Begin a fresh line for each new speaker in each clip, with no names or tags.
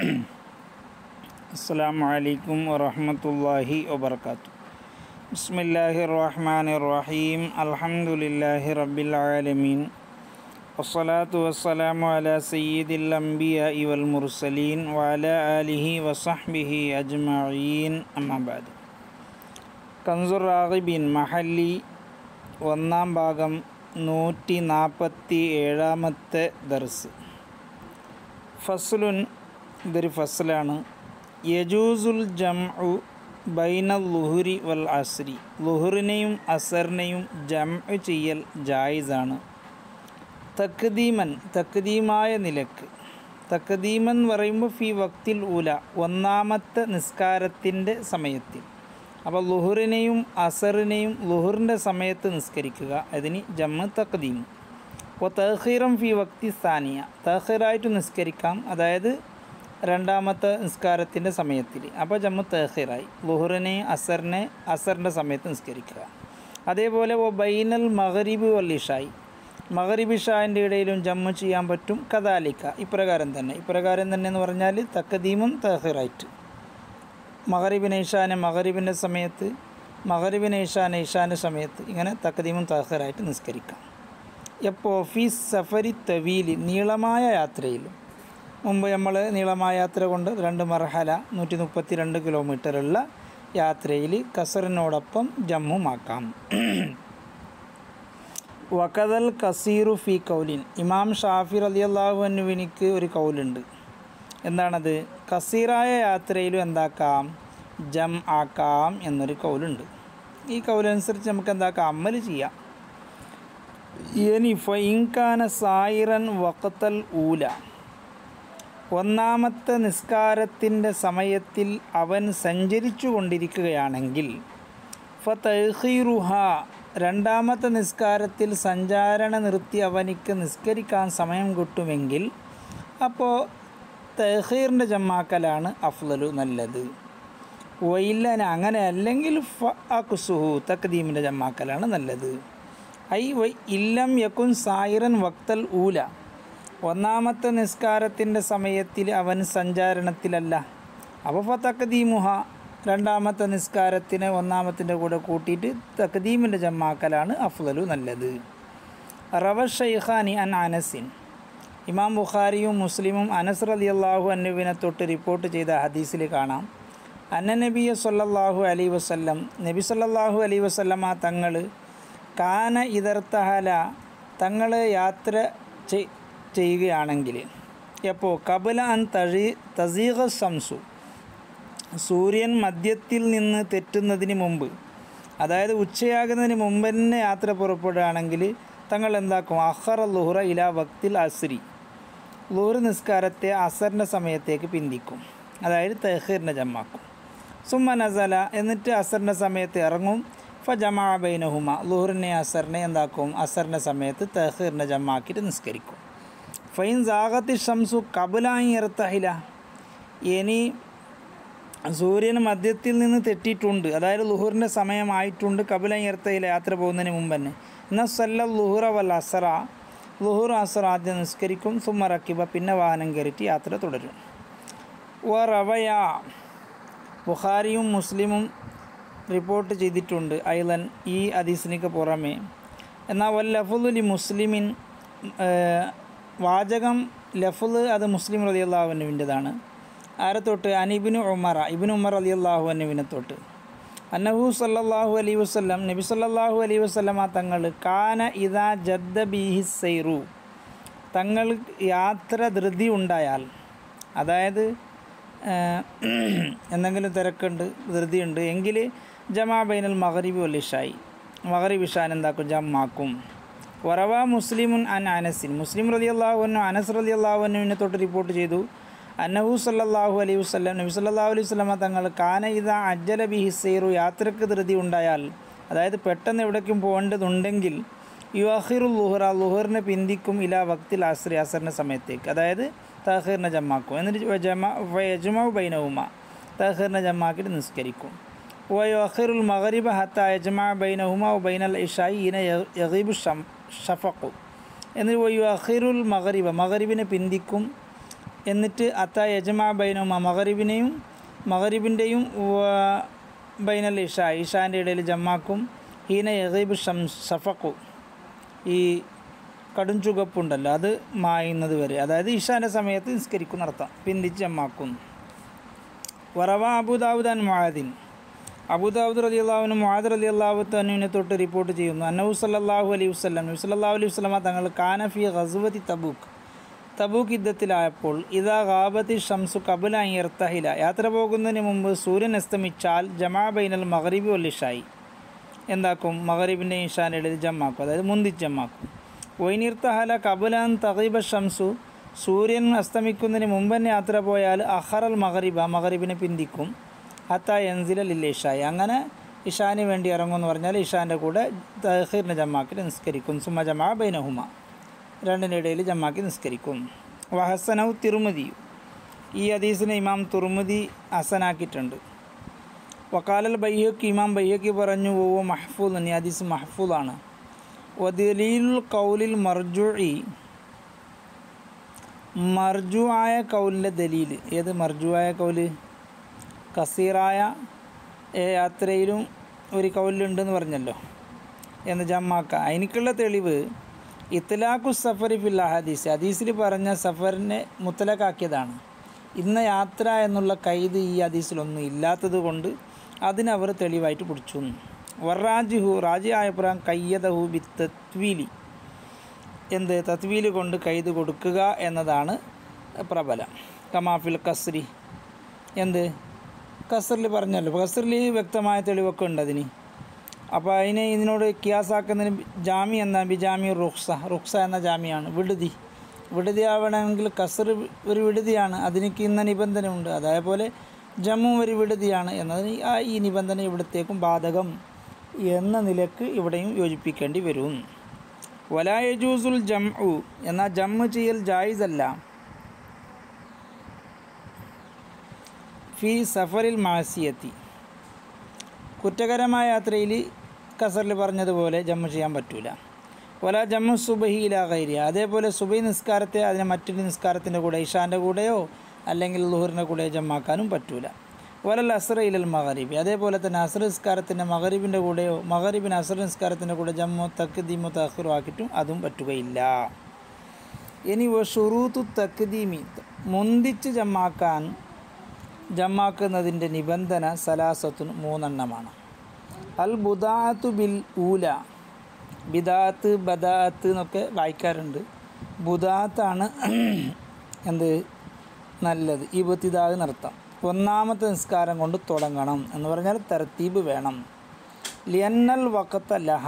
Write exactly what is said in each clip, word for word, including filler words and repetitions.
അസ്സലാമു അലൈക്കും വറഹ്മത്തുള്ളാഹി വബറകാതുഹു. ബിസ്മില്ലാഹിർ റഹ്മാനിർ റഹീം. അൽഹംദുലില്ലാഹി റബ്ബിൽ ആലമീൻ. വസ്സലാത്തു വസ്സലാമു അലാ സയ്യിദിൽ അംബിയാഇ വൽ മുർസലീൻ വഅലാ ആലിഹി വസഹ്ബിഹി അജ്മഈൻ. അമ്മാ ബഅദ്. കൻസുർ റാഗിബീൻ മഹല്ലി ഒന്നാം ഭാഗം നൂറ്റി നാൽപ്പത്തി ഏഴാമത്തെ ദർസ്. ഫസ്ലുൻ, ഇതൊരു ഫസ്ലാണ്. യജൂസുൽ ജംഉ ബൈന ളുഹുരി വൽ അസ്രി. ളുഹുറിനെയും അസറിനെയും ജംഉ ചെയ്യൽ ജായിസാണ്. തക്ദീമൻ, തക്ദീമായ നിലക്ക്. തക്ദീമൻ പറയുമ്പോൾ ഫി വക്തിൽ ഊല, ഒന്നാമത്തെ നിസ്കാരത്തിൻ്റെ സമയത്തിൽ. അപ്പോൾ ളുഹുറിനെയും അസറിനെയും ളുഹുറിൻ്റെ സമയത്ത് നിസ്കരിക്കുക, അതിന് ജംഉ തക്ദീം. അപ്പോൾ തഖീറം ഫി വക്തി സാനിയ, തഖീറായിട്ട് നിസ്കരിക്കാം, അതായത് രണ്ടാമത്തെ നിസ്കാരത്തിൻ്റെ സമയത്തിൽ. അപ്പോൾ ജംഉ തഖീറായി. ളുഹുറിനെ അസറിനെ അസറിൻ്റെ സമയത്ത് നിസ്കരിക്കുക. അതേപോലെ ഓ ബൈനൽ മഗ്രിബി വൽ ഇശായി, മഗ്രിബ് ഇശാൻ്റെ ഇടയിലും ജംഉ ചെയ്യാൻ പറ്റും. കദാലിക്ക, ഇപ്രകാരം തന്നെ. ഇപ്രകാരം തന്നെ എന്ന് പറഞ്ഞാൽ തഖദീമും തഖീറായിട്ട്. മഗ്രിബിനെ ഇശാനെ മഗ്രിബിൻ്റെ സമയത്ത്, മഗ്രിബിനെ ഇശാനെ ഇശാൻ്റെ സമയത്ത്, ഇങ്ങനെ തഖദീമും തഖീറായിട്ട് നിസ്കരിക്കാം. എപ്പോൾ ഫി സഫരി തവീൽ, നീളമായ യാത്രയിൽ. മുമ്പ് നമ്മൾ നീളമായ യാത്ര കൊണ്ട് രണ്ട് മർഹല നൂറ്റി മുപ്പത്തി രണ്ട് കിലോമീറ്ററുള്ള യാത്രയിൽ കസറിനോടൊപ്പം ജമ്മുമാക്കാം. വഖദൽ കസീറു ഫി കൗലിൻ, ഇമാം ഷാഫി റളിയല്ലാഹു അൻഹുവിനിക്ക് ഒരു കൗലുണ്ട്. എന്താണത്? കസീറായ യാത്രയിലും എന്താക്കാം? ജം ആക്കാം എന്നൊരു കൗലുണ്ട്. ഈ കൗലനുസരിച്ച് നമുക്ക് എന്താക്കാം? അമൽ ചെയ്യാം. ഇനി ഫഇൻകാന സായിറൻ വഖ്തൽ ഊല, ഒന്നാമത്തെ നിസ്കാരത്തിൻ്റെ സമയത്തിൽ അവൻ സഞ്ചരിച്ചു കൊണ്ടിരിക്കുകയാണെങ്കിൽ, ഫതഖീറുഹ, രണ്ടാമത്തെ നിസ്കാരത്തിൽ സഞ്ചാരണ നിർത്തി അവനിക്ക് നിസ്കരിക്കാൻ സമയം കിട്ടുമെങ്കിൽ അപ്പോൾ തഖീറിൻ്റെ ജമ്മാക്കലാണ് അഫ്ളലു, നല്ലത്. വയില്ലന, അങ്ങനെ അല്ലെങ്കിൽ ഫഅഖ്സുഹു, തഖ്ദീമിൻ്റെ ജമ്മാക്കലാണ് നല്ലത്. ഐ വൈ ഇല്ലം യകുൻ സായിറൻ വക്തൽ ഊല, ഒന്നാമത്തെ നിസ്കാരത്തിൻ്റെ സമയത്തിൽ അവൻ സഞ്ചാരണത്തിലല്ല, അപ്പോൾ ഫ തഖ്ദീമുഹ, രണ്ടാമത്തെ നിസ്കാരത്തിന് ഒന്നാമത്തിൻ്റെ കൂടെ കൂട്ടിയിട്ട് തഖ്ദീമിൻ്റെ ജമ്മാക്കലാണ് അഫ്ളലു, നല്ലത്. റവ ഷൈഖാനി അൻ അനസിൻ, ഇമാം ബുഖാരിയും മുസ്ലിമും അനസ് റളിയല്ലാഹു അൻഹുവിനെ തൊട്ട് റിപ്പോർട്ട് ചെയ്ത ഹദീസിൽ കാണാം, അന്ന നബിയ സല്ലല്ലാഹു അലൈഹി വസല്ലം, നബി സല്ലല്ലാഹു അലൈഹി വസല്ലമ തങ്ങൾ കാന ഇദർത്തഹല, തങ്ങൾ യാത്ര ചെയ്യുകയാണെങ്കിൽ, എപ്പോൾ കബല അൻ തഴി തസീഖ ശംസു, സൂര്യൻ മധ്യത്തിൽ നിന്ന് തെറ്റുന്നതിന് മുമ്പ്, അതായത് ഉച്ചയാകുന്നതിന് മുമ്പ് തന്നെ യാത്ര പുറപ്പെടുകയാണെങ്കിൽ തങ്ങൾ എന്താക്കും? അഖറ ളുഹ്റ ഇലാ വക്തിൽ അസ്രി, ളുഹ്ർ നിസ്കാരത്തെ അസറിൻ്റെ സമയത്തേക്ക് പിന്തിക്കും, അതായത് തഖീറിനെ ജമ്മാക്കും. സുമ്മ നസല, എന്നിട്ട് അസറിൻ്റെ സമയത്ത് ഇറങ്ങും. ഫ ജമാ ബൈനഹുമ, ളുഹ്റിനെ അസറിനെ എന്താക്കും? അസറിൻ്റെ സമയത്ത് തഖീറിനെ ജമ്മാക്കിയിട്ട് നിസ്കരിക്കും. ഫൈൻ സാഗത്തി ഷംസു കബുലായി ഇർത്തഹില, ഇനി സൂര്യൻ മധ്യത്തിൽ നിന്ന് തെറ്റിയിട്ടുണ്ട്, അതായത് ളുഹ്റിൻ്റെ സമയമായിട്ടുണ്ട്, കബുലായി ഇർത്തഹില, യാത്ര പോകുന്നതിന് മുമ്പ് തന്നെ. എന്നാൽ സല്ല ളുഹ്റ വൽ അസറ, ളുഹ്ർ അസർ ആദ്യം നിസ്കരിക്കും. സുമ്മ റക്കിബ, പിന്നെ വാഹനം കയറിയിട്ട് യാത്ര തുടരും. വ റവയ, ബുഖാരിയും മുസ്ലിമും റിപ്പോർട്ട് ചെയ്തിട്ടുണ്ട് ഐലൻ, ഈ ഹദീസിനൊക്കെ പുറമേ. എന്നാൽ വൽ ലഫ്ളുലി മുസ്ലിമിൻ, വാചകം ലഫ്ള് അത് മുസ്ലിം റളിയല്ലാഹു അൻഹുവിൻ്റെതാണ്. ആരെ തൊട്ട്? അനിബിനു ഉമറ, ഇബ്നു ഉമർ റളിയല്ലാഹു അൻഹുവിനെ തൊട്ട്. അന്നഹു സല്ലല്ലാഹു അലൈഹി വസല്ലം, നബി സല്ലല്ലാഹു അലൈഹി വസല്ലമ തങ്ങൾ കാന ഇദാ ജദ്ദ ബിഹി സൈറു, തങ്ങൾ യാത്ര ധൃതി ഉണ്ടായാൽ, അതായത് എന്തെങ്കിലും തിരക്കുണ്ട്, ധൃതിയുണ്ട് എങ്കിൽ ജമാ ബൈനൽ മഗ്രിബി വൽ ഇശായി, മഗ്രിബ് ഇശാൻ എന്താക്കും? ജമ്മാക്കും. വറവ മുസ്ലിമുൻ അൻ അനസിൻ, മുസ്ലിം റളിയല്ലാഹു അൻഹു അനസ് റളിയല്ലാഹു അൻഹുവിനെ തൊട്ട് റിപ്പോർട്ട് ചെയ്തു, അന്നഹു സല്ലല്ലാഹു അലൈഹി വസല്ലം, നബി സല്ലല്ലാഹു അലൈഹി വസല്ലമ തങ്ങൾ കാന ഇദാ അജ്ജല ബിഹി സൈറു, യാത്രക്ക് ധൃതി ഉണ്ടായാൽ, അതായത് പെട്ടെന്ന് എവിടേക്കും പോകേണ്ടതുണ്ടെങ്കിൽ, യുഅഖിറു ളുഹ്റ, ളുഹ്റിനെ പിന്തിക്കും, ഇലാ വക്തിൽ അസ്രി, അസറിൻ്റെ സമയത്തേക്ക്, അതായത് തഖീറിനെ ജമ്മാക്കും. എന്നിട്ട് ജമാ യജ്മഉ ബൈനഹുമ, തഖീറിനെ ജമ്മാക്കിയിട്ട് നിസ്കരിക്കും. വ യുഅഖിറുൽ മഗ്രിബ ഹത്താ യജ്മഅ ബൈനഹുമ വ ബൈനൽ ഇശാഇ ഇന യഗീബു ഷഫഖു, എന്നിട്ട് വ യുഅഖിറുൽ മഗ്രിബ, മഗ്രിബിനെ പിന്തിക്കും, എന്നിട്ട് അത്ത യജമാ ബൈനുമ മഗരിബിനെയും മഗരിബിൻ്റെയും ബൈനൽ ഇഷ ഇഷാൻ്റെ ഇടയിൽ ജമ്മാക്കും. ഹീന യഗീബ് ഷം ഷഫഖു ഈ കടും ചുവപ്പുണ്ടല്ലോ അത് മായുന്നത് വരെ, അതായത് ഇഷാൻ്റെ സമയത്ത് നിസ്കരിക്കുന്ന അർത്ഥം, പിന്തിച്ച് ജമ്മാക്കുന്നു. വറവ അബൂദാവൂദ് അൻ മുആദിൻ അബൂദാവൂദ് റളിയല്ലാഹുവിന് മുആദ് റളിയല്ലാഹു തആലയെ തൊട്ട് റിപ്പോർട്ട് ചെയ്യുന്നു. അന്നഹു സല്ലല്ലാഹു അലൈഹി വസല്ലം നബി സല്ലല്ലാഹു അലൈഹി വസല്ലമ തങ്ങൾ കാന ഫി ഗസ്വതി തബൂക്ക് തബൂക്ക് യുദ്ധത്തിലായപ്പോൾ ഇദാ ഗാബത്തി ഷംസു ഖബ്ല അൻ യർതഹില യാത്ര പോകുന്നതിന് മുമ്പ് സൂര്യൻ അസ്തമിച്ചാൽ ജമാ ബൈനൽ മഗ്രിബി വൽ ഇശായി എന്താക്കും, മഗ്രിബിൻ്റെ ഇശാൻ്റെ ഇടയിൽ ജമ്മാക്കും, അതായത് മുന്തിച്ച് ജമ്മാക്കും. വൈനിർത്തഹല ഖബ്ല അൻ തഗീബ ഷംസു സൂര്യൻ അസ്തമിക്കുന്നതിന് മുമ്പ് തന്നെ യാത്ര പോയാൽ അഖറൽ മഗ്രിബ മഗ്രിബിനെ പിന്തിക്കും. ഹത്ത യൻസില ലിൽ ഇശായി അങ്ങനെ ഇഷാന് വേണ്ടി ഇറങ്ങുമെന്ന് പറഞ്ഞാൽ ഇഷാൻ്റെ കൂടെ തഖീറിൻ്റെ ജമ്മാക്കിൽ നിസ്കരിക്കും. സുമ ജമാ ബൈനഹുമ രണ്ടിൻ്റെ ഇടയിൽ ജമ്മാക്കി നിസ്കരിക്കും. വഹസനഹു തിർമിദി ഈ ഹദീസിനെ ഇമാം തുർമുദി ഹസനാക്കിയിട്ടുണ്ട്. വക്കാലൽ ബൈഹഖി ഇമാം ബൈഹഖി പറഞ്ഞു ഓ മഹ്ഫൂദ് ഈ ഹദീസ് മഹ്ഫൂദാണ്. വദലീലുൽ ഖൗലിൽ മർജുഇ മർജുആയ കൗലിൻ്റെ ദലീൽ ഏത് മർജുആയ കൗല്? കസീറായ യാത്രയിലും ഒരു കൗലുണ്ടെന്ന് പറഞ്ഞല്ലോ എന്ന് ജമ്മാക്ക. അതിനേക്കുള്ള തെളിവ് ഇത്ലാഖു സഫറി ഫിൽ ഹദീസ് ഹദീസിൽ പറഞ്ഞ സഫറിനെ മുത്തലക്കാക്കിയതാണ്. ഇന്ന യാത്ര എന്നുള്ള കൈത് ഈ ഹദീസിലൊന്നും ഇല്ലാത്തത് കൊണ്ട് അതിനവർ തെളിവായിട്ട് പിടിച്ചു. വറാജിഹു റാജി ആയപ്രാം കയ്യദഹു ബി തത്വീലി എന്ത് തത്വീൽ കൊണ്ട് കൈത് കൊടുക്കുക എന്നതാണ് പ്രബലം. കമാഫിൽ കസ്രി എന്ത് കസറിൽ പറഞ്ഞല്ലോ, കസറിൽ വ്യക്തമായ തെളിവൊക്കെ ഉണ്ട് അതിന്. അപ്പോൾ അതിനെ ഇതിനോട് കിയാസാക്കുന്നതിന് ജാമി എന്ന ബിജാമി റുഖ്സ റുഖ്സ എന്ന ജാമിയാണ്. വിടുതി വിടുതി ആവണമെങ്കിൽ കസർ ഒരു വിടുതിയാണ്, അതിനേക്ക് ഇന്ന നിബന്ധന ഉണ്ട്. അതേപോലെ ജമ്മു ഒരു വിടുതിയാണ് എന്നതിന് ആ ഈ നിബന്ധന ഇവിടത്തേക്കും ബാധകം എന്ന നിലക്ക് ഇവിടെയും യോജിപ്പിക്കേണ്ടി വരും. വലാ യജൂസുൽ ജംഉ എന്നാൽ ജമ്മു ചെയ്യൽ ജായിസല്ല ഫി സഫറിൽ മാസിയത്തി കുറ്റകരമായ യാത്രയിൽ കസറിൽ പറഞ്ഞതുപോലെ ജമ്മു ചെയ്യാൻ പറ്റൂല. വല ജമ്മു സുബഹി ഇലാ ഗൈരിയ അതേപോലെ സുബഹി നിസ്കാരത്തെ അതിനെ മറ്റൊരു നിസ്കാരത്തിൻ്റെ കൂടെ ഇഷാൻ്റെ കൂടെയോ അല്ലെങ്കിൽ ളുഹറിൻ്റെ കൂടെ ജമ്മാക്കാനും പറ്റൂല. വലൽ അസ്ര ഇലൽ മഗ്രിബി അതേപോലെ തന്നെ അസ്ര നിസ്കാരത്തിൻ്റെ മഗ്രിബിൻ്റെ കൂടെയോ മഗ്രിബിന് അസ്ര നിസ്കാരത്തിൻ്റെ കൂടെ ജമ്മു തഖ്ദീമു തഅഖിറു ആക്കിയിട്ടും അതും പറ്റുകയില്ല. ഇനി ഷുറൂത്തു തഖ്ദീമി മുന്തിച്ച് ജമ്മാക്കാൻ ജമ്മാക്കുന്നതിൻ്റെ നിബന്ധന സലാസത്തുൻ മൂന്നെണ്ണമാണ്. അൽ ബുദാഅത്തു ബിൽ ഊല ബിദാത്ത് ബദാത്ത് എന്നൊക്കെ വായിക്കാറുണ്ട്. ബുദാത്താണ് എന്ത് നല്ലത്, ഇബ്തിദാ എന്നർത്ഥം. ഒന്നാമത്തെ നിസ്കാരം കൊണ്ട് തുടങ്ങണം എന്ന് പറഞ്ഞാൽ തർത്തീബ് വേണം. ലിയന്നൽ വഖത്ത ലഹ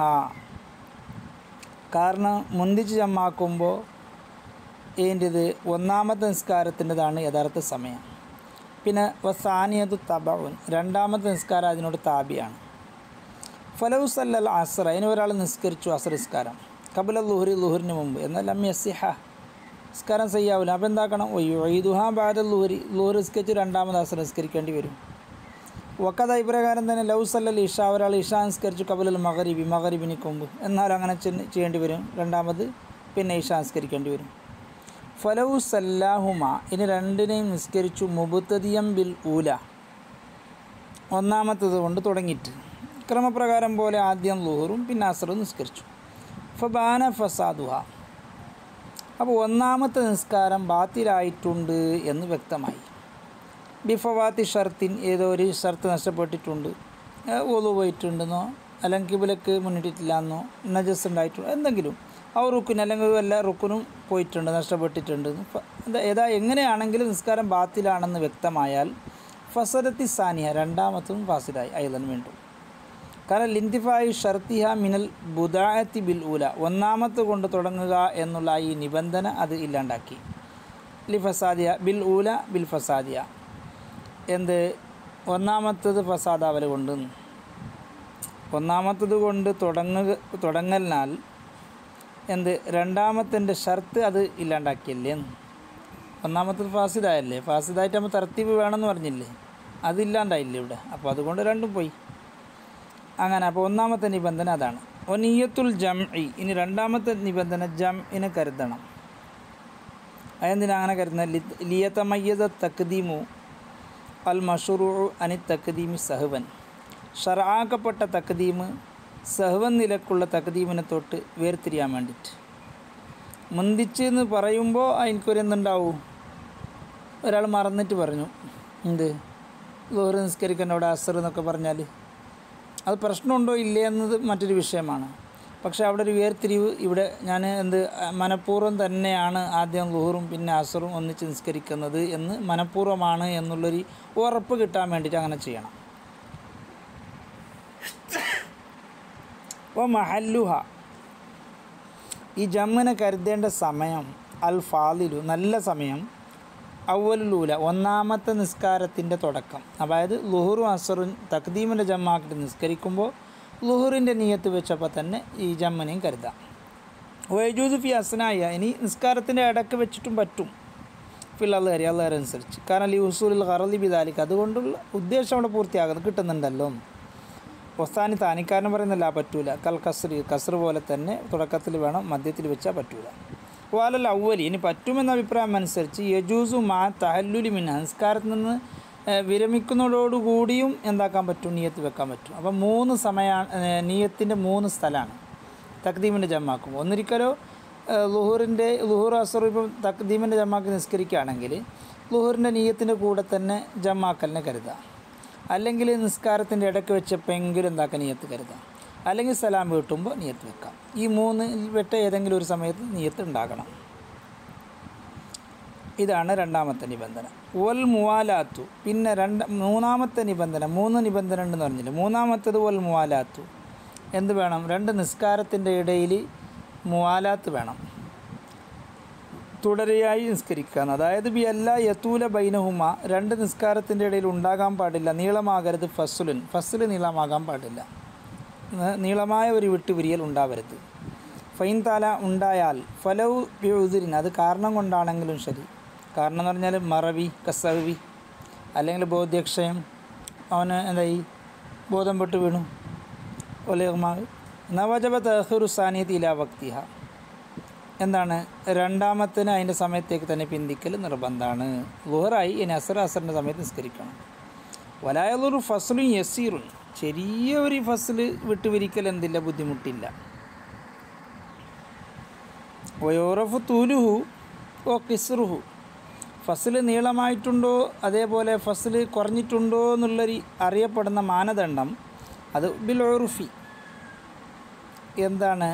കാരണം മുന്തിച്ച് ജമ്മാക്കുമ്പോൾ ഇതിൻ്റെത് ഒന്നാമത്തെ നിസ്കാരത്തിൻ്റെതാണ് യഥാർത്ഥ സമയം. പിന്നെ വസാനിയതു തബഉൻ രണ്ടാമത്തെ നിസ്കാരം അതിനോട് താബിയാണ്. ഫലൗ സല്ലൽ അസ്ര അതിന് ഒരാൾ നിസ്കരിച്ചു അസ്ർ നിസ്കാരം ഖബ്ല ളുഹ്രി ളുഹ്റിന് മുമ്പ് എന്നാൽ ലം യസിഹ നിസ്കാരം ചെയ്യാവില്ല. അപ്പോൾ എന്താക്കണം? ഒയ്യുഹ ബഅദ ളുഹ്രി ളുഹ്ർ നിസ്കരിച്ച് രണ്ടാമത് അസ്ർ നിസ്കരിക്കേണ്ടി വരും. വക്കത ഇപ്രകാരം തന്നെ ലൗ സല്ലൽ ഇഷ ഒരാൾ ഇഷ നിസ്കരിച്ചു ഖബ്ലൽ മഗ്രിബി മഗ്രിബിന് മുമ്പ് എന്നാൽ അങ്ങനെ ചെയ്യേണ്ടി വരും, രണ്ടാമത് പിന്നെ ഇഷ നിസ്കരിക്കേണ്ടി വരും. ഫലൗ സല്ലാഹുമ ഇനി രണ്ടിനെയും നിസ്കരിച്ചു മുബ്തദിയം ബിൽ ഊല ഒന്നാമത്തത് കൊണ്ട് തുടങ്ങിയിട്ട് ക്രമപ്രകാരം പോലെ ആദ്യം ളുഹറും പിന്നെ അസ്റും നിസ്കരിച്ചു. ഫബാന ഫസാദുഹ അപ്പോൾ ഒന്നാമത്തെ നിസ്കാരം ബാത്തിലായിട്ടുണ്ട് എന്ന് വ്യക്തമായി. ബിഫവാത്തി ഷർത്തിൻ ഏതോ ഒരു ഷർത്ത് നഷ്ടപ്പെട്ടിട്ടുണ്ട്, ഒളു പോയിട്ടുണ്ടെന്നോ അല്ലെങ്കിൽ കിബിലക്ക് മുന്നിട്ടിട്ടില്ല എന്നോ നജസ് ഉണ്ടായിട്ടുണ്ടോ എന്തെങ്കിലും ആ റുക്കിന് അല്ലെങ്കിൽ എല്ലാ റുക്കിനും പോയിട്ടുണ്ട് നഷ്ടപ്പെട്ടിട്ടുണ്ട് ഏതാ എങ്ങനെയാണെങ്കിലും നിസ്കാരം ബാത്തിലാണെന്ന് വ്യക്തമായാൽ ഫസദത്തി സാനിയ രണ്ടാമത്തും ഫാസിലായി അയ്യൻ വീണ്ടും. കാരണം ലിന്തിഫായി ഷർത്തിഹ മിനൽ ബുദാഅത്തി ബിൽ ഊല ഒന്നാമത്തെ കൊണ്ട് തുടങ്ങുക എന്നുള്ള ഈ നിബന്ധന അത് ഇല്ലാണ്ടാക്കി. ലി ഫസാദിയ ബിൽ ഊല ബിൽ ഫസാദിയ എന്ത് ഒന്നാമത്തത് ഫസാദാവൽ കൊണ്ട് ഒന്നാമത്തത് കൊണ്ട് തുടങ്ങുക തുടങ്ങലിനാൽ എന്ത് രണ്ടാമത്തിൻ്റെ ഷർത്ത് അത് ഇല്ലാണ്ടാക്കിയല്ലേ. ഒന്നാമത്തത് ഫാസിദായല്ലേ, ഫാസിദായിട്ട് നമ്മൾ തർത്തീബ് വേണമെന്ന് പറഞ്ഞില്ലേ, അതില്ലാണ്ടായില്ലേ ഇവിടെ. അപ്പോൾ അതുകൊണ്ട് രണ്ടും പോയി അങ്ങനെ. അപ്പോൾ ഒന്നാമത്തെ നിബന്ധന അതാണ്. ഒനിയത്തുൽ ജംഇ ഇനി രണ്ടാമത്തെ നിബന്ധന ജംഇനെ കരുതണം. അതെന്തിനാ അങ്ങനെ കരുതുന്നത്? ലി ലിയതമയ്യദ തക്ദീമു അൽ മഷ്റൂ അനി തക്ദീമി സഹവൻ, ഷർആക്കപ്പെട്ട തക്ദീമ് സഹവൻ നിലക്കുള്ള തക്ദീമിനെ തൊട്ട് വേർതിരിയാൻ വേണ്ടിയിട്ട്. മുന്തിച്ച് എന്ന് പറയുമ്പോൾ എനിക്കൊരു എന്തുണ്ടാവും, ഒരാൾ മറന്നിട്ട് പറഞ്ഞു എന്ത് ളുഹർ നിസ്കരിക്കേണ്ട അവിടെ അസർ എന്നൊക്കെ പറഞ്ഞാൽ അത് പ്രശ്നമുണ്ടോ ഇല്ലേ എന്നത് മറ്റൊരു വിഷയമാണ്. പക്ഷേ അവിടെ ഒരു വേർതിരിവ് ഇവിടെ ഞാൻ എന്ത് മനഃപൂർവ്വം തന്നെയാണ് ആദ്യം ളുഹറും പിന്നെ അസറും ഒന്നിച്ച് നിസ്കരിക്കുന്നത് എന്ന് മനഃപൂർവ്വമാണ് എന്നുള്ളൊരു ഉറപ്പ് കിട്ടാൻ വേണ്ടിയിട്ട് അങ്ങനെ ചെയ്യണം. അപ്പോൾ മഹല്ലുഹ, ഈ ജമ്മിനെ കരുതേണ്ട സമയം അൽ ഫാദിലു നല്ല സമയം, അവലുലൂല ഒന്നാമത്തെ നിസ്കാരത്തിൻ്റെ തുടക്കം. അതായത് ളുഹറും അസറും തക്ദീമിൻ്റെ ജമ്മാക്കിട്ട് നിസ്കരിക്കുമ്പോൾ ളുഹറിൻ്റെ നിയത്ത് വെച്ചപ്പോൾ തന്നെ ഈ ജമ്മിനെയും കരുതാം. വൈജൂസ് ഫി അസ്നായ, ഇനി നിസ്കാരത്തിൻ്റെ ഇടയ്ക്ക് വെച്ചിട്ടും പറ്റും ഫിൽ അള്ളഹരി അള്ളഹരനുസരിച്ച്. കാരണം ലി ഉസൂലിൽ ഖറലി ബിദാലിക്ക്, അതുകൊണ്ടുള്ള ഉദ്ദേശം അവിടെ പൂർത്തിയാകുന്നത് കിട്ടുന്നുണ്ടല്ലോ. ഒസ്താനി താനിക്കാരൻ പറയുന്നില്ല പറ്റൂല. കൽ കസ്രി, കസ്ർ പോലെ തന്നെ തുടക്കത്തിൽ വേണം, മധ്യത്തിൽ വെച്ചാൽ പറ്റൂല. വാലൽ അവലി, ഇനി പറ്റുമെന്ന അഭിപ്രായം അനുസരിച്ച് യജൂസു മാ തഹല്ലുലി മിൻ, നിസ്കാരത്തിൽ നിന്ന് വിരമിക്കുന്നതോടുകൂടിയും എന്താക്കാൻ പറ്റും, നിയത്ത് വെക്കാൻ പറ്റും. അപ്പം മൂന്ന് സമയമാണ് നിയത്തിൻ്റെ മൂന്ന് സ്ഥലമാണ് തക്ദീമിൻ്റെ ജമ്മാക്കുമ്പോൾ. ഒന്നിരിക്കലോ ളുഹറിൻ്റെ ളുഹർ അസർ ഇപ്പം തക്ദീമിൻ്റെ ജമ്മാക്ക് നിസ്കരിക്കുകയാണെങ്കിൽ ളുഹറിൻ്റെ നിയത്തിൻ്റെ കൂടെ തന്നെ ജമ്മാക്കലിനെ കരുതാം. അല്ലെങ്കിൽ നിസ്കാരത്തിൻ്റെ ഇടയ്ക്ക് വെച്ചപ്പോഴെങ്കിലും എന്താക്കാൻ നിയത്ത് കരുതാം. അല്ലെങ്കിൽ സലാം വീട്ടുമ്പോൾ നിയത്ത് വെക്കാം. ഈ മൂന്ന് വെട്ട ഏതെങ്കിലും ഒരു സമയത്ത് നിയത്ത് ഉണ്ടാകണം. ഇതാണ് രണ്ടാമത്തെ നിബന്ധന. വൽ മുവാലാത്തു, പിന്നെ രണ്ട് മൂന്നാമത്തെ നിബന്ധന, മൂന്ന് നിബന്ധന ഉണ്ടെന്ന് പറഞ്ഞില്ല. മൂന്നാമത്തേത് വൽ മുവാലാത്തു, എന്ത് വേണം? രണ്ട് നിസ്കാരത്തിൻ്റെ ഇടയിൽ മുവാലാത്ത് വേണം, തുടരെയായി നിസ്കരിക്കുക. അതായത് ബി അല്ല യത്തൂല ബൈനഹുമ, രണ്ട് നിസ്കാരത്തിൻ്റെ ഇടയിൽ ഉണ്ടാകാൻ പാടില്ല, നീളമാകരുത്. ഫസ്ലുൻ, ഫസ്ല് നീളമാകാൻ പാടില്ല, നീളമായ ഒരു വിട്ടുപിരിയൽ ഉണ്ടാവരുത്. ഫൈൻ താല ഉണ്ടായാൽ ഫലൗ ബിഉദ്രിൻ, അത് കാരണം കൊണ്ടാണെങ്കിലും ശരി. കാരണം എന്ന് പറഞ്ഞാൽ മറവി, കസവി, അല്ലെങ്കിൽ ബോധ്യക്ഷയം, അവന് എന്തായി ബോധം പെട്ട് വീണു, ഒലേമാവ്. നവജബ തഹ്റു സാനിയത്ത് ഇലാ വക്തിഹ, എന്താണ് രണ്ടാമത്തിന് അതിൻ്റെ സമയത്തേക്ക് തന്നെ പിന്തിക്കൽ നിർബന്ധമാണ്. ളുഹറായി ഇനി അസർ അസറിൻ്റെ സമയത്ത് നിസ്കരിക്കണം. വലായലൊരു ഫസ്ലുൻ യസീറുൻ, ചെറിയ ഒരു ഫസ്ല് വിട്ടുപിരിക്കൽ എന്തില്ല, ബുദ്ധിമുട്ടില്ല. വയോറഫു തൂലുഹു ഓ കിസ്റുഹു, ഫസ്ല് നീളമായിട്ടുണ്ടോ അതേപോലെ ഫസ്ല് കുറഞ്ഞിട്ടുണ്ടോ എന്നുള്ളൊരു അറിയപ്പെടുന്ന മാനദണ്ഡം അത് ബിൽ ഉർഫി, എന്താണ്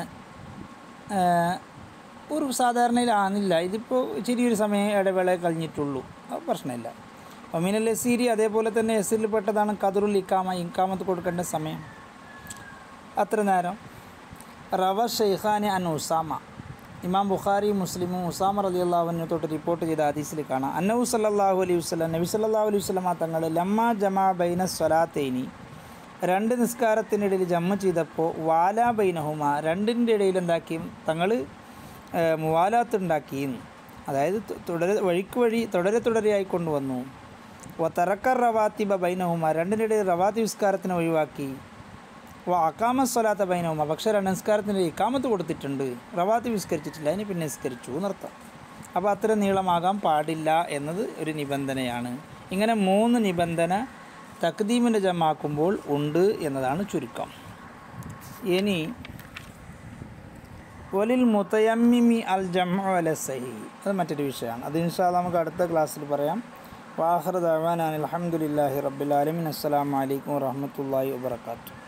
ഒരു സാധാരണയിലാണില്ല. ഇതിപ്പോൾ ചെറിയൊരു സമയം ഇടവേള കഴിഞ്ഞിട്ടുള്ളൂ, അത് പ്രശ്നമില്ല. ഒമിനൽ എസീരി, അതേപോലെ തന്നെ എസീരിൽ പെട്ടതാണ് ഖദറുൽ ഇക്കാമ, ഇക്കാമത്ത് കൊടുക്കേണ്ട സമയം അത്ര നേരം. റവ ഷെയ്ഖാനി അൻ ഉസാമ, ഇമാം ബുഖാരി മുസ്ലിമും ഉസാമ റളിയല്ലാഹു അൻഹു തൊട്ട് റിപ്പോർട്ട് ചെയ്ത ഹദീസിൽ കാണാം, അന്നഹു സല്ലല്ലാഹു അലൈഹി വസല്ലം, നബി സല്ലല്ലാഹു അലൈഹി വസല്ലം തങ്ങൾ ലമ്മാ ജമാ ബൈന സ്വലാത്തൈനി, രണ്ട് നിസ്കാരത്തിനിടയിൽ ജമ്മ ചെയ്തപ്പോൾ വാലാ ബൈനഹുമ, രണ്ടിൻ്റെ ഇടയിൽ എന്താക്കി തങ്ങൾ മുവാലാത്ത് ഉണ്ടാക്കി, അതായത് തുടരെ വഴിക്ക് വഴി തുടരെ തുടരെയായി കൊണ്ടുവന്നു. വ തറക്കർ റവാത്തിബ ബൈനഹുമ, രണ്ടിൻ്റെ ഇടയിൽ റവാത്തി നിസ്കാരത്തിനെ ഒഴിവാക്കി. വ അക്കാമ സ്വലാത്ത ബൈനഹുമ, പക്ഷേ രണ്ട് നിസ്കാരത്തിൻ്റെ ഇക്കാമത്ത് കൊടുത്തിട്ടുണ്ട്, റവാത്തി വിസ്കരിച്ചിട്ടില്ല, അതിന് പിന്നെ നിസ്കരിച്ചു നിർത്താം. അപ്പോൾ അത്ര നീളമാകാൻ പാടില്ല എന്നത് ഒരു നിബന്ധനയാണ്. ഇങ്ങനെ മൂന്ന് നിബന്ധന തക്ദീമിൻ്റെ ജമാക്കുമ്പോൾ ഉണ്ട് എന്നതാണ് ചുരുക്കം. ഇനി വലിൽ മുതയമ്മിമി അൽ ജംഉ അല സഹീഹ്, അത് മറ്റൊരു വിഷയമാണ്. അത് ഇൻഷാ അല്ലാഹ് നമുക്ക് അടുത്ത ക്ലാസ്സിൽ പറയാം. വാഖിറു ദഅവാനാ അൽഹംദുലില്ലാഹി റബ്ബിൽ ആലമീൻ. അസ്സലാമു അലൈക്കും വറഹ്മത്തുള്ളാഹി വബറകാതുഹു.